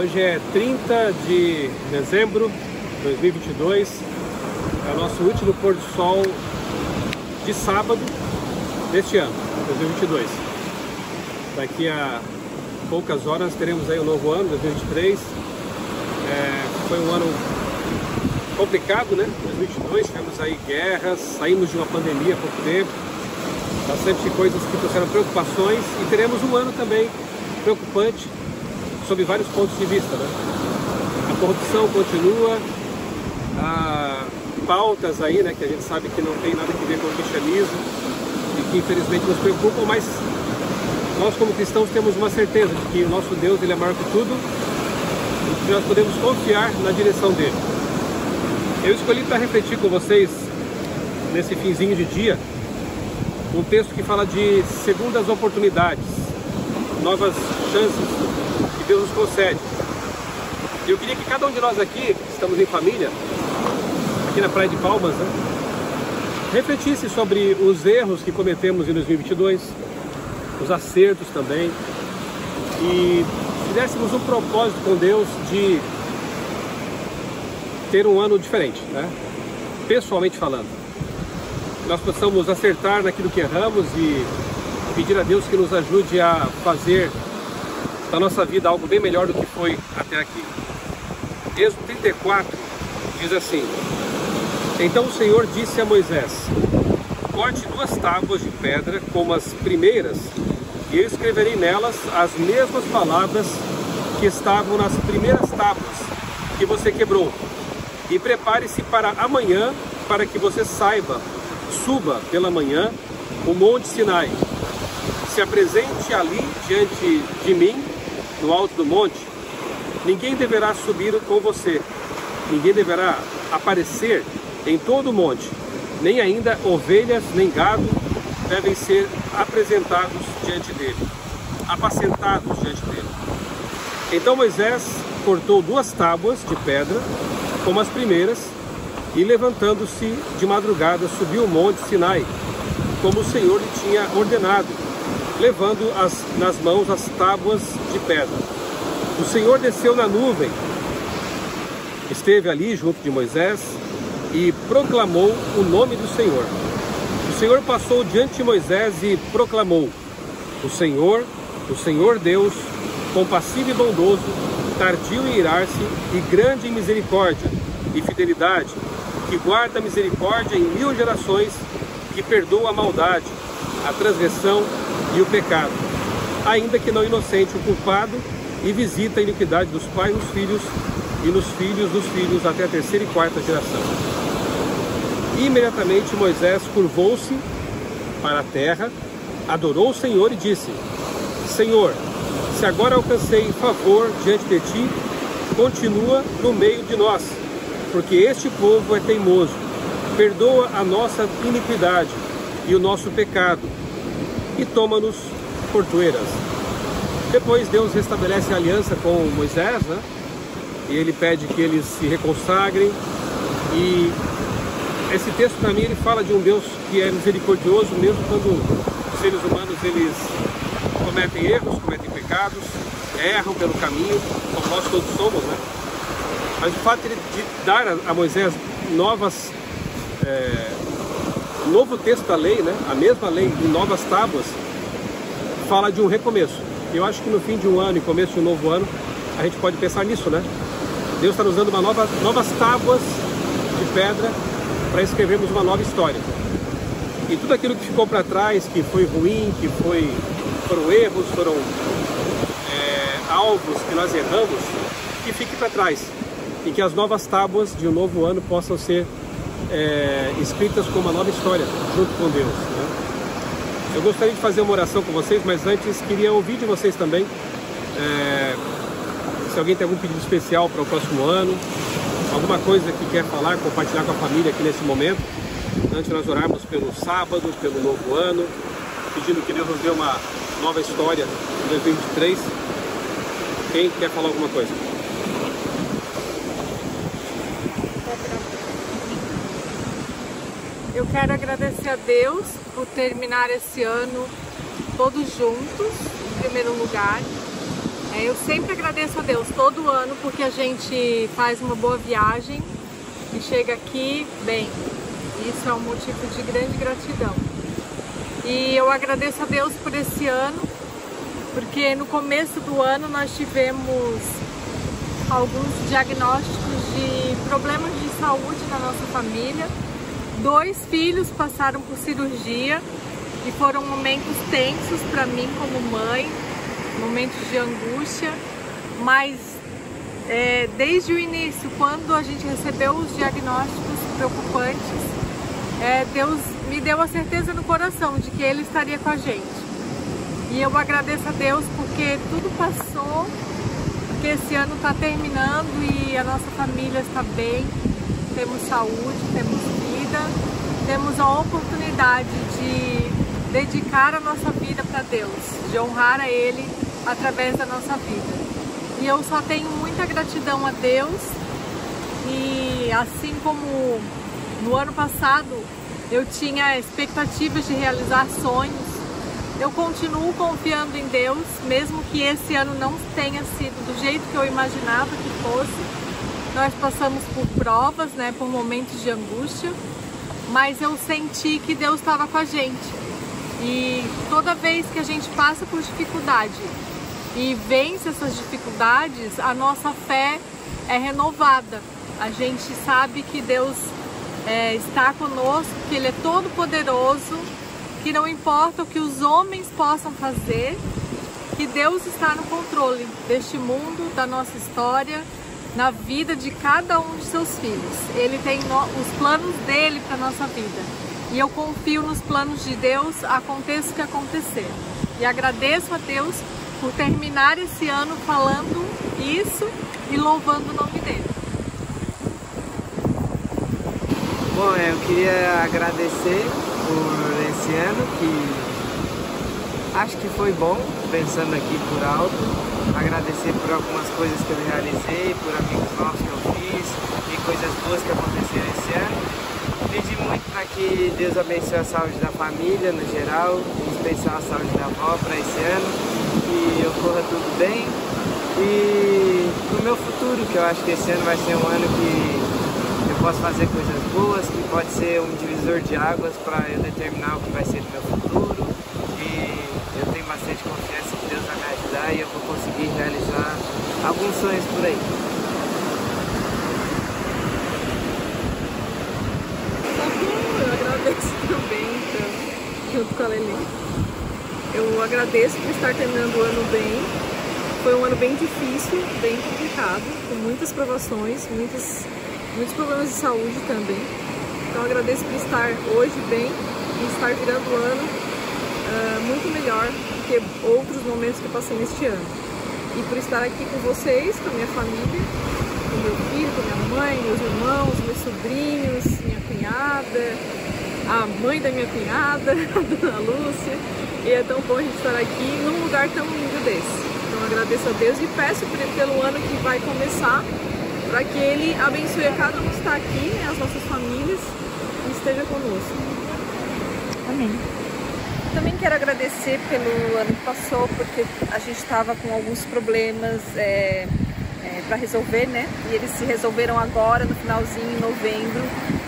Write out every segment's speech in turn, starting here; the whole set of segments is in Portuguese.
Hoje é 30 de dezembro de 2022, é o nosso último pôr do sol de sábado deste ano, 2022. Daqui a poucas horas teremos aí o novo ano, 2023. Foi um ano complicado, né? 2022, tivemos aí guerras, saímos de uma pandemia há pouco tempo, bastante coisas que trouxeram preocupações, e teremos um ano também preocupante sob vários pontos de vista, né? A corrupção continua, há pautas aí, né, que a gente sabe que não tem nada a ver com o cristianismo e que infelizmente nos preocupam, mas nós como cristãos temos uma certeza de que o nosso Deus, ele é maior que tudo e que nós podemos confiar na direção dele. Eu escolhi para refletir com vocês nesse finzinho de dia um texto que fala de segundas oportunidades, novas chances que Deus nos concede. Eu queria que cada um de nós aqui, que estamos em família, aqui na Praia de Palmas, né, refletisse sobre os erros que cometemos em 2022, os acertos também, e fizéssemos um propósito com Deus de ter um ano diferente, né? Pessoalmente falando. Nós possamos acertar naquilo que erramos e pedir a Deus que nos ajude a fazer da nossa vida algo bem melhor do que foi até aqui. Êxodo 34 diz assim: Então o Senhor disse a Moisés: Corte 2 tábuas de pedra como as primeiras, e eu escreverei nelas as mesmas palavras que estavam nas primeiras tábuas que você quebrou. E prepare-se para amanhã, para que você saiba, suba pela manhã o monte Sinai. Se apresente ali diante de mim, no alto do monte. Ninguém deverá subir com você, ninguém deverá aparecer em todo o monte, nem ainda ovelhas nem gado devem ser apresentados diante dele, apacentados diante dele. Então Moisés cortou 2 tábuas de pedra, como as primeiras, e levantando-se de madrugada subiu o monte Sinai, como o Senhor lhe tinha ordenado, levando nas mãos as tábuas de pedra. O Senhor desceu na nuvem, esteve ali junto de Moisés e proclamou o nome do Senhor. O Senhor passou diante de Moisés e proclamou: O Senhor Deus, compassivo e bondoso, tardio em irar-se e grande em misericórdia e fidelidade, que guarda a misericórdia em 1000 gerações, que perdoa a maldade, a transgressão e o pecado, ainda que não inocente o culpado, e visita a iniquidade dos pais nos filhos e nos filhos dos filhos até a 3ª e 4ª geração. E imediatamente Moisés curvou-se para a terra, adorou o Senhor e disse: Senhor, se agora alcancei favor diante de ti, continua no meio de nós, porque este povo é teimoso. Perdoa a nossa iniquidade e o nosso pecado, e toma-nos por tua herança. Depois Deus restabelece a aliança com Moisés, né? E ele pede que eles se reconsagrem. E esse texto, para mim, ele fala de um Deus que é misericordioso, mesmo quando os seres humanos eles cometem erros, cometem pecados, erram pelo caminho, como nós todos somos, né? Mas o fato de dar a Moisés novo texto da lei, né? A mesma lei em novas tábuas, fala de um recomeço. Eu acho que no fim de um ano e começo de um novo ano, a gente pode pensar nisso, né? Deus está nos dando novas tábuas de pedra para escrevermos uma nova história. E tudo aquilo que ficou para trás, que foi ruim, foram erros, foram alvos que nós erramos, que fique para trás. E que as novas tábuas de um novo ano possam ser escritas como uma nova história, junto com Deus, né? Eu gostaria de fazer uma oração com vocês, mas antes queria ouvir de vocês também. Se alguém tem algum pedido especial para o próximo ano, alguma coisa que quer falar, compartilhar com a família aqui nesse momento, antes de nós orarmos pelo sábado, pelo novo ano, pedindo que Deus nos dê uma nova história em 2023. Quem quer falar alguma coisa? Eu quero agradecer a Deus por terminar esse ano todos juntos, em primeiro lugar. Eu sempre agradeço a Deus todo ano porque a gente faz uma boa viagem e chega aqui bem. Isso é um motivo de grande gratidão. E eu agradeço a Deus por esse ano, porque no começo do ano nós tivemos alguns diagnósticos de problemas de saúde na nossa família. 2 filhos passaram por cirurgia e foram momentos tensos para mim como mãe, momentos de angústia, mas desde o início, quando a gente recebeu os diagnósticos preocupantes, Deus me deu a certeza no coração de que Ele estaria com a gente. E eu agradeço a Deus porque tudo passou, porque esse ano está terminando e a nossa família está bem, temos saúde, temos vida, temos a oportunidade de dedicar a nossa vida para Deus, de honrar a Ele através da nossa vida. E eu só tenho muita gratidão a Deus, e assim como no ano passado eu tinha expectativas de realizar sonhos, eu continuo confiando em Deus, mesmo que esse ano não tenha sido do jeito que eu imaginava que fosse. Nós passamos por provas, por momentos de angústia, mas eu senti que Deus estava com a gente. E toda vez que a gente passa por dificuldade e vence essas dificuldades, a nossa fé é renovada. A gente sabe que Deus está conosco, que Ele é todo poderoso, que não importa o que os homens possam fazer, que Deus está no controle deste mundo, da nossa história, na vida de cada um de seus filhos. Ele tem os planos dele para a nossa vida. E eu confio nos planos de Deus, aconteça o que acontecer. E agradeço a Deus por terminar esse ano falando isso e louvando o nome dele. Bom, eu queria agradecer por esse ano, que acho que foi bom, pensando aqui por alto. Agradecer por algumas coisas que eu realizei, por amigos novos que eu fiz e coisas boas que aconteceram esse ano. Pedir muito para que Deus abençoe a saúde da família no geral, em especial a saúde da avó para esse ano, que ocorra tudo bem. E pro meu futuro, que eu acho que esse ano vai ser um ano que eu posso fazer coisas boas, que pode ser um divisor de águas para eu determinar o que vai ser do meu futuro. E eu tenho bastante confiança que Deus vai me ajudar e eu vou conseguir realizar alguns sonhos por aí. Eu agradeço também, junto com a Lelê. Eu agradeço por estar terminando o ano bem. Foi um ano bem difícil, bem complicado, com muitas provações, muitos problemas de saúde também. Então agradeço por estar hoje bem e estar virando o ano muito melhor do que outros momentos que eu passei neste ano. E por estar aqui com vocês, com a minha família, com meu filho, com minha mãe, meus irmãos, meus sobrinhos, minha cunhada, a mãe da minha cunhada, a dona Lúcia. E é tão bom a gente estar aqui num lugar tão lindo desse. Então agradeço a Deus e peço pelo ano que vai começar, para que Ele abençoe a cada um que está aqui, as nossas famílias, e esteja conosco. Amém. Também quero agradecer pelo ano que passou, porque a gente estava com alguns problemas para resolver, E eles se resolveram agora, no finalzinho, em novembro.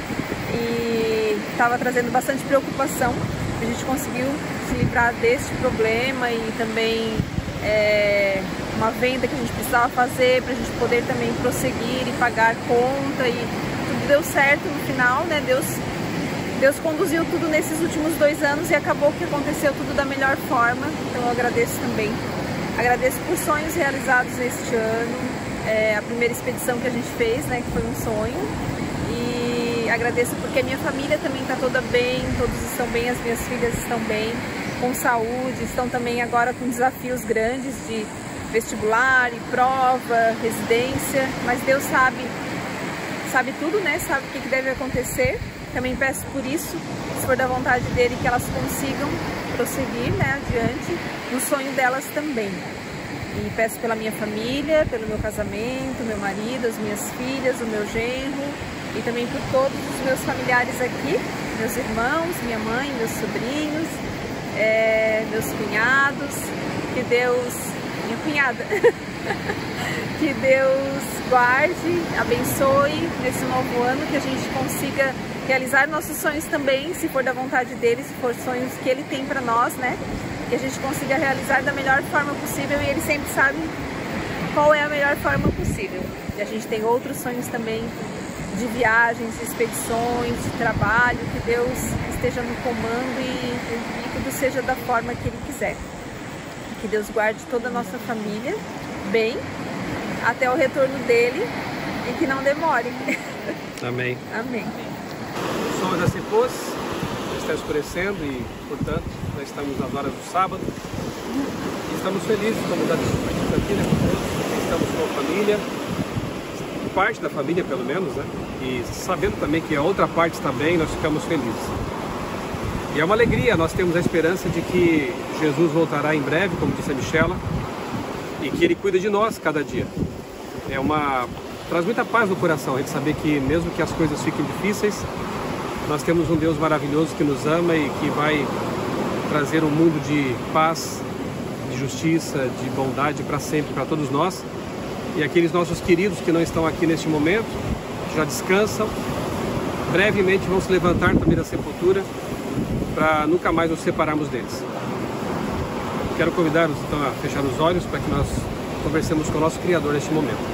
E estava trazendo bastante preocupação. A gente conseguiu se livrar deste problema e também uma venda que a gente precisava fazer para a gente poder também prosseguir e pagar conta, e tudo deu certo no final, Deus conduziu tudo nesses últimos 2 anos e acabou que aconteceu tudo da melhor forma. Então eu agradeço também. Agradeço por sonhos realizados neste ano, a primeira expedição que a gente fez, que foi um sonho, e agradeço porque a minha família também está toda bem, todos estão bem, as minhas filhas estão bem, com saúde, estão também agora com desafios grandes de vestibular e prova, residência, mas Deus sabe tudo, Sabe o que deve acontecer. Também peço por isso, se for da vontade dele, que elas consigam prosseguir, adiante, no sonho delas também. E peço pela minha família, pelo meu casamento, meu marido, as minhas filhas, o meu genro, e também por todos os meus familiares aqui, meus irmãos, minha mãe, meus sobrinhos, meus cunhados. Que Deus minha cunhada. Que Deus guarde, abençoe nesse novo ano, que a gente consiga realizar nossos sonhos também, se for da vontade dele, se for sonhos que ele tem para nós, né? Que a gente consiga realizar da melhor forma possível, e ele sempre sabe qual é a melhor forma possível. E a gente tem outros sonhos também de viagens, de expedições, de trabalho, que Deus esteja no comando e tudo seja da forma que ele quiser. Que Deus guarde toda a nossa família bem até o retorno dele e que não demore. Amém. Amém. O sol já se pôs, já está escurecendo e, portanto, nós estamos nas horas do sábado. E estamos felizes como da aqui, né? Estamos com a família, parte da família pelo menos, né? E sabendo também que a outra parte também, nós ficamos felizes. E é uma alegria, nós temos a esperança de que Jesus voltará em breve, como disse a Michela, e que Ele cuida de nós cada dia. Traz muita paz no coração a gente saber que mesmo que as coisas fiquem difíceis, nós temos um Deus maravilhoso que nos ama e que vai trazer um mundo de paz, de justiça, de bondade para sempre, para todos nós. E aqueles nossos queridos que não estão aqui neste momento, já descansam, brevemente vão se levantar também da sepultura, para nunca mais nos separarmos deles. Quero convidar-nos então a fechar os olhos para que nós conversemos com o nosso Criador neste momento.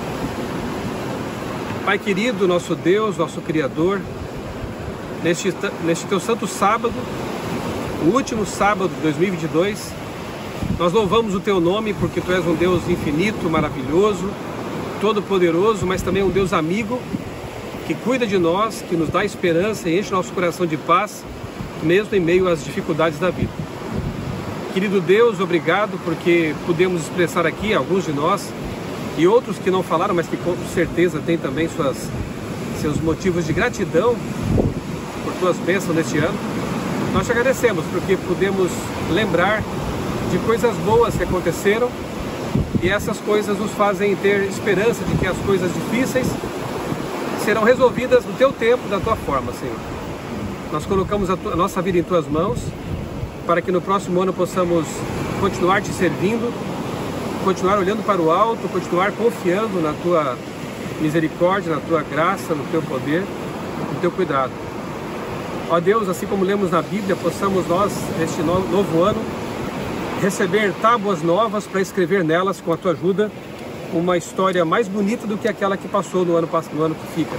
Pai querido, nosso Deus, nosso Criador, neste teu santo sábado, o último sábado de 2022, nós louvamos o teu nome porque tu és um Deus infinito, maravilhoso, todo-poderoso, mas também um Deus amigo, que cuida de nós, que nos dá esperança e enche nosso coração de paz, mesmo em meio às dificuldades da vida. Querido Deus, obrigado porque pudemos expressar aqui, alguns de nós, e outros que não falaram, mas que com certeza têm também seus motivos de gratidão por tuas bênçãos neste ano. Nós te agradecemos porque pudemos lembrar de coisas boas que aconteceram, e essas coisas nos fazem ter esperança de que as coisas difíceis serão resolvidas no teu tempo, da tua forma, Senhor. Nós colocamos a nossa vida em tuas mãos, para que no próximo ano possamos continuar te servindo, continuar olhando para o alto, continuar confiando na tua misericórdia, na tua graça, no teu poder, no teu cuidado. Ó Deus, assim como lemos na Bíblia, possamos nós, neste novo ano, receber tábuas novas para escrever nelas, com a tua ajuda, uma história mais bonita do que aquela que passou no ano que fica.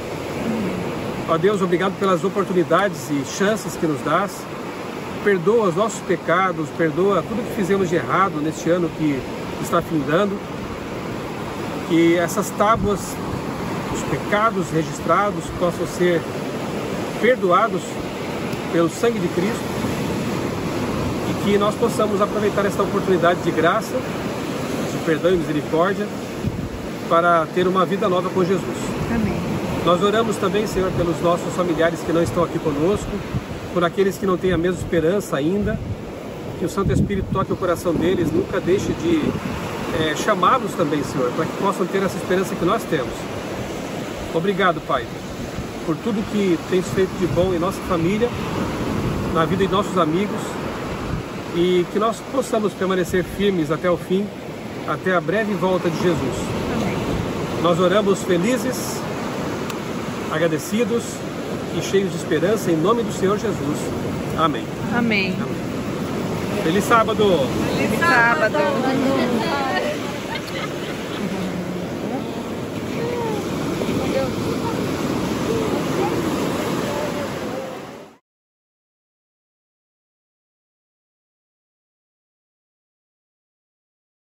Ó Deus, obrigado pelas oportunidades e chances que nos dás. Perdoa os nossos pecados, perdoa tudo que fizemos de errado neste ano que está findando. Que essas tábuas, os pecados registrados, possam ser perdoados pelo sangue de Cristo, e que nós possamos aproveitar esta oportunidade de graça, de perdão e misericórdia, para ter uma vida nova com Jesus. Amém. Nós oramos também, Senhor, pelos nossos familiares que não estão aqui conosco, por aqueles que não têm a mesma esperança ainda, que o Santo Espírito toque o coração deles, nunca deixe de chamá-los também, Senhor, para que possam ter essa esperança que nós temos. Obrigado, Pai, por tudo que tens feito de bom em nossa família, na vida de nossos amigos, e que nós possamos permanecer firmes até o fim, até a breve volta de Jesus. Amém. Nós oramos felizes, agradecidos e cheios de esperança, em nome do Senhor Jesus. Amém. Amém. Feliz sábado! Feliz sábado!